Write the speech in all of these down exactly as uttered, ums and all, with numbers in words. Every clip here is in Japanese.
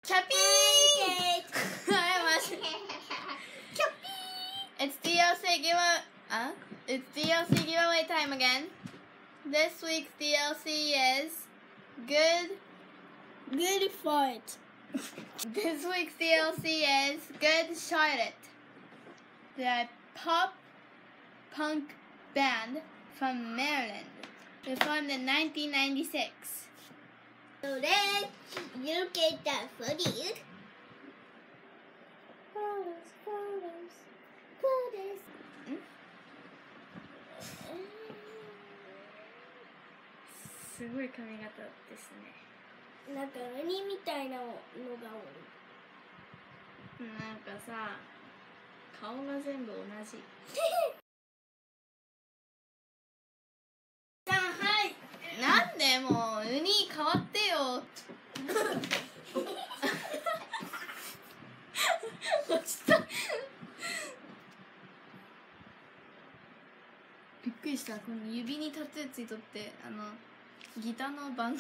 キャピーIt's ディーエルシー give a uh, It's ディーエルシー giveaway time again. This week's ディーエルシー is good Good fight. This week's ディーエルシー is Good Shot It. The pop punk band from Maryland. They formed in nineteen ninety-six. So let's look at that footage. Photos, photos, photos. すごい髪型ですね。 なんか鬼みたいなのがおる。 なんかさ、顔が全部同じ。 さあ、はい。 なんでもうウニ変わってよ。落ちた。びっくりした。この指にタトゥーついとって、あのギターの番号。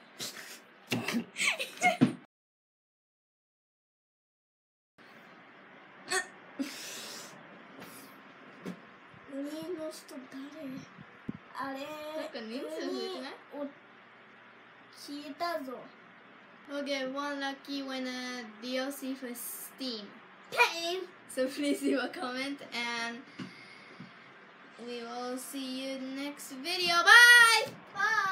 鬼の人誰？あれ。 なんか人数増えてない？ お消えたぞ。 We'll get one lucky winner D L C for STEAM. Pain. So please leave a comment and we will see you next video. Bye! Bye.